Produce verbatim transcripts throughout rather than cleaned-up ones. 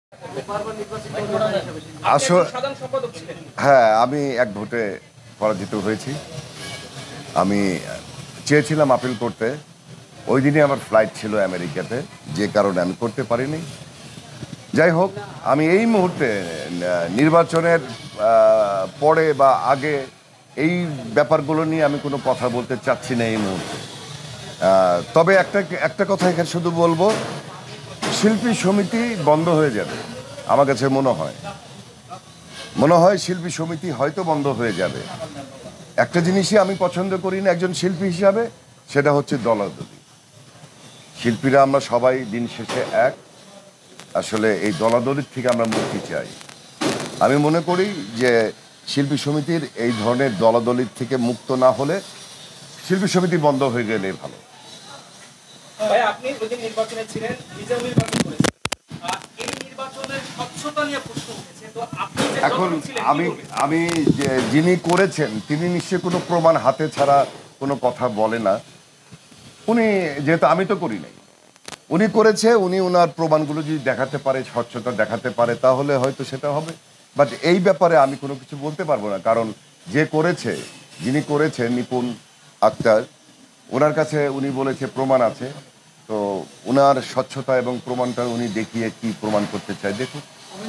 আসলে হ্যাঁ, আমি এক ভোটে পরাজিত হয়েছি। আমি চেয়েছিলাম আপিল করতে। ওই দিনই আমার ফ্লাইট ছিল আমেরিকাতে, যে কারণে আমি করতে পারিনি। যাই হোক, আমি এই মুহূর্তে না নির্বাচনের আ পরে বা আগে এই ব্যাপারগুলো নিয়ে আমি কোনো কথা বলতে চাচ্ছি না এই মুহূর্তে। আ তবে একটা একটা কথা এখানে শুধু বলব, শিল্পী সমিতি বন্ধ হয়ে যাবে। আমার কাছে মনে হয়। মনে হয় শিল্পী সমিতি হয়তো বন্ধ হয়ে যাবে। একটা জিনিসই আমি পছন্দ করি না একজন শিল্পী হিসাবে, সেটা হচ্ছে দলাদলি। শিল্পীরা আমরা সবাই দিন শেষে এক। আসলে এই দলাদলির থেকে আমরা মুক্তি চাই। আমি মনে করি যে শিল্পী সমিতির এই ধরনের দলাদলির থেকে মুক্ত না হলে শিল্পী সমিতি বন্ধ হয়ে গেলেই ভালো। ভাই, আপনি ওইদিন নির্বাচনে ছিলেন, নিজেও নির্বাচন করেছেন। এই নির্বাচনের স্বচ্ছতা নিয়ে প্রশ্ন উঠেছে। তো আপনি যে এখন আমি আমি যে যিনি করেছেন তিনি নিশ্চয়ই কোনো প্রমাণ হাতে ছাড়া কোনো কথা বলে না। উনি যেহেতু আমি তো করি নাই, উনি করেছে, উনি ওনার প্রমাণগুলো যদি দেখাতে পারে, স্বচ্ছতা দেখাতে পারে, তাহলে হয়তো সেটা হবে। বাট এই ব্যাপারে আমি কোনো কিছু বলতে পারবো না, কারণ যে করেছে, যিনি করেছে নিপুণ আক্তার, ওনার কাছে উনি বলেছে প্রমাণ আছে। তো ওনার স্বচ্ছতা এবং প্রমাণটা উনি দেখিয়ে কি প্রমাণ করতে চায় দেখুন।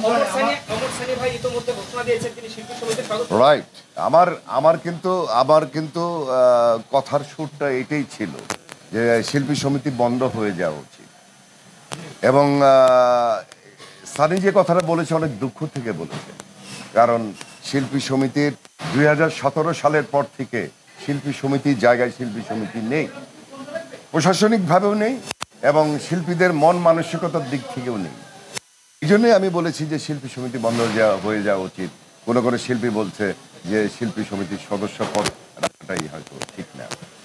রাইট। আমার আমার কিন্তু আমার কিন্তু কথার সুরটা এটাই ছিল যে শিল্পী সমিতি বন্ধ হয়ে যাওয়া উচিত। এবং সানি যে কথাটা বলেছে অনেক দুঃখ থেকে বলেছে, কারণ শিল্পী সমিতির দুই হাজার সতেরো সালের পর থেকে শিল্পী সমিতির জায়গায় শিল্পী সমিতি নেই, প্রশাসনিকভাবেও নেই এবং শিল্পীদের মন মানসিকতার দিক থেকেও নেই। এই জন্যই আমি বলেছি যে শিল্পী সমিতি বন্ধ হয়ে যাওয়া উচিত। কোনো কোনো শিল্পী বলছে যে শিল্পী সমিতির সদস্য পদ রাখাটাই হয়তো ঠিক না।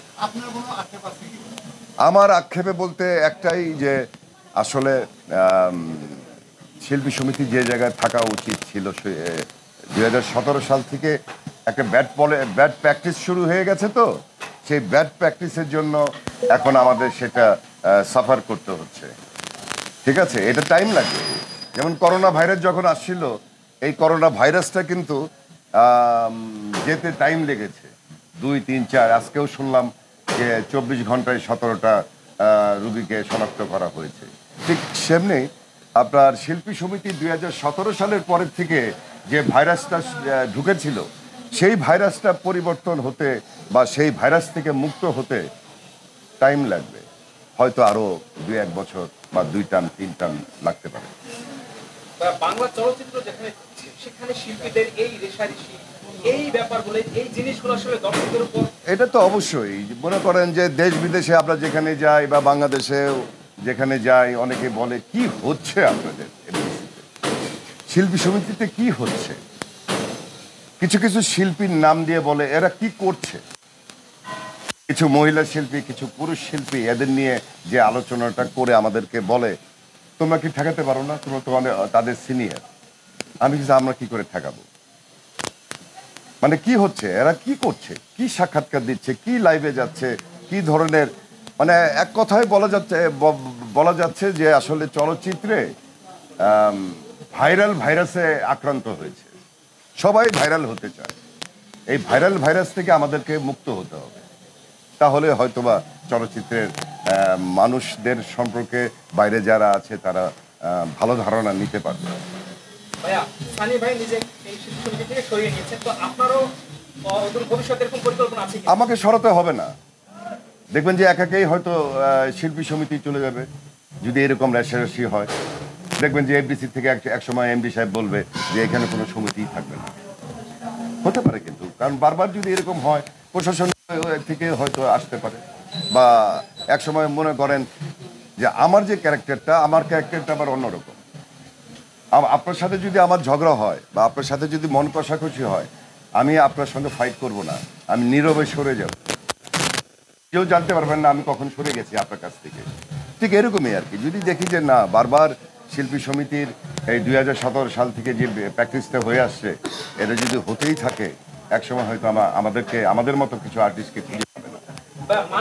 আমার আক্ষেপে বলতে একটাই, যে আসলে শিল্পী সমিতি যে জায়গায় থাকা উচিত ছিল, দুই হাজার সতেরো সাল থেকে একটা ব্যাড পলে ব্যাড প্র্যাকটিস শুরু হয়ে গেছে। তো সেই ব্যাড প্র্যাকটিসের জন্য এখন আমাদের সেটা সাফার করতে হচ্ছে। ঠিক আছে, এটা টাইম লাগবে। যেমন করোনা ভাইরাস যখন আসছিল, এই করোনা ভাইরাসটা কিন্তু যেতে টাইম লেগেছে, দুই তিন চার আজকেও শুনলাম যে চব্বিশ ঘন্টায় সতেরোটা রুগীকে শনাক্ত করা হয়েছে। ঠিক সেমনি আপনার শিল্পী সমিতি দুই হাজার সতেরো সালের পরের থেকে যে ভাইরাসটা ঢুকেছিল, সেই ভাইরাসটা পরিবর্তন হতে বা সেই ভাইরাস থেকে মুক্ত হতে টাইম লাগবে, হয়তো আরো দুই এক বছর বা দুই টান তিন টান লাগতে পারে। বাংলা চলচ্চিত্র যেখানে সেখানে শিল্পীদের এই রেশারেশি, এই ব্যাপারগুলো, এই জিনিসগুলো আসলে দর্শকদের উপর, এটা তো অবশ্যই মনে করেন যে দেশ বিদেশে আমরা যেখানে যাই বা বাংলাদেশে যেখানে যাই, অনেকে বলে কি হচ্ছে আপনাদের শিল্পী সমিতিতে, কি হচ্ছে। কিছু কিছু শিল্পীর নাম দিয়ে বলে এরা কি করছে। কিছু মহিলা শিল্পী, কিছু পুরুষ শিল্পী, এদের নিয়ে যে আলোচনাটা করে আমাদেরকে বলে তোমরা কি ঠেকাতে পারো না, তোমরা তোমাদের তাদের সিনিয়র। আমি কিছু আমরা কি করে ঠেকাবো? মানে কি হচ্ছে, এরা কি করছে, কি সাক্ষাৎকার দিচ্ছে, কি লাইভে যাচ্ছে, কি ধরনের, মানে এক কথায় বলা যাচ্ছে বলা যাচ্ছে যে আসলে চলচ্চিত্রে ভাইরাল ভাইরাসে আক্রান্ত হয়েছে। সবাই ভাইরাল হতে চায়। এই ভাইরাল ভাইরাস থেকে আমাদেরকে মুক্ত হতে হবে, তাহলে হয়তোবা চলচ্চিত্রের মানুষদের সম্পর্কে বাইরে যারা আছে তারা ভালো ধারণা নিতে পারবে। আমাকে সরাতে হবে না, দেখবেন যে একাকেই হয়তো শিল্পী সমিতি চলে যাবে যদি এরকম রেশারেশি হয়। দেখবেন যে এফডিসি থেকে এক সময় এমডি সাহেব বলবে যে এখানে কোনো সমিতিই থাকবে না। হতে পারে কিন্তু, কারণ বারবার যদি এরকম হয় প্রশাসন থেকে হয়তো আসতে পারে। বা এক সময় মনে করেন যে আমার যে ক্যারেক্টারটা, আমার ক্যারেক্টারটা আবার অন্যরকম। আপনার সাথে যদি আমার ঝগড়া হয় বা আপনার সাথে যদি মন কষাকষি হয়, আমি আপনার সঙ্গে ফাইট করব না, আমি নীরবে সরে যাব। কেউ জানতে পারবেন না আমি কখন সরে গেছি আপনার কাছ থেকে। ঠিক এরকমই আর কি, যদি দেখি যে না বারবার শিল্পী সমিতির এই দুই হাজার সতেরো সাল থেকে যে প্র্যাকটিসটা হয়ে আসছে, এটা যদি হতেই থাকে, একসময় হয়তো আমাদেরকে আমাদের মতো কিছু আর্টিস্টকে খুঁজে পাবে না।